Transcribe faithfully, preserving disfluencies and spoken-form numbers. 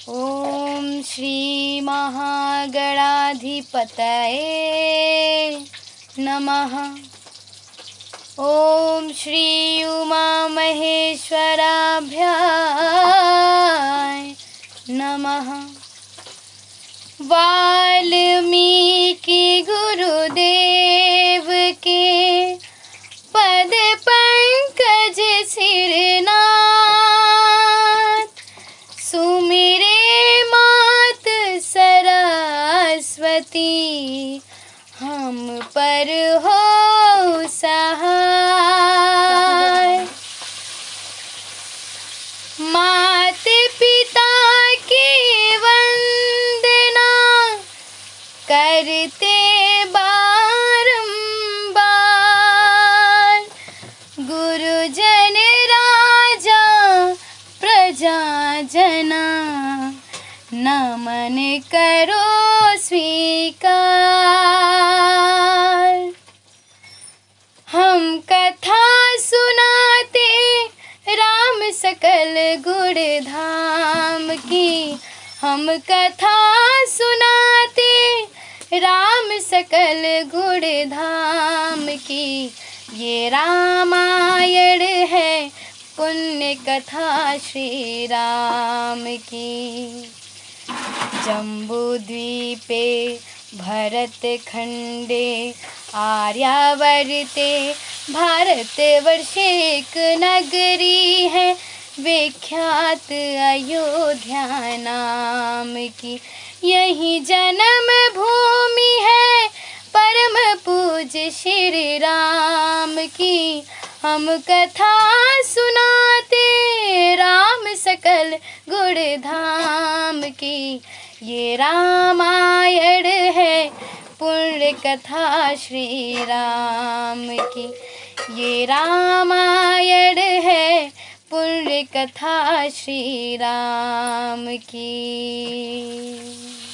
ओम श्री महागणाधिपतये नमः। ओम श्री उमा महेश्वराभ्याय नमः। वाल्मीकि गुरुदेव के पद पंकज सिरनाथ, सुमिरे मात सरस्वती, हम पर हो सहाय। मात पिता की वंदना करते बारंबार, गुरुजन राजा प्रजा जना, नमन करो स्वीकार। हम कथा सुनाते राम सकल गुण धाम की, हम कथा सुनाते राम सकल गुण धाम की। ये रामायण है पुण्य कथा श्री राम की। जम्बूद्वीपे भरत खंडे आर्यावर्ते भारतवर्षे एक नगरी है विख्यात अयोध्या नाम की। यही जन्म भूमि है परम पूज्य श्री राम की। हम कथा सुनाते राम सकल गुण धाम की। ये रामायण है पुण्य कथा श्री राम की। ये रामायण है पुण्य कथा श्री राम की।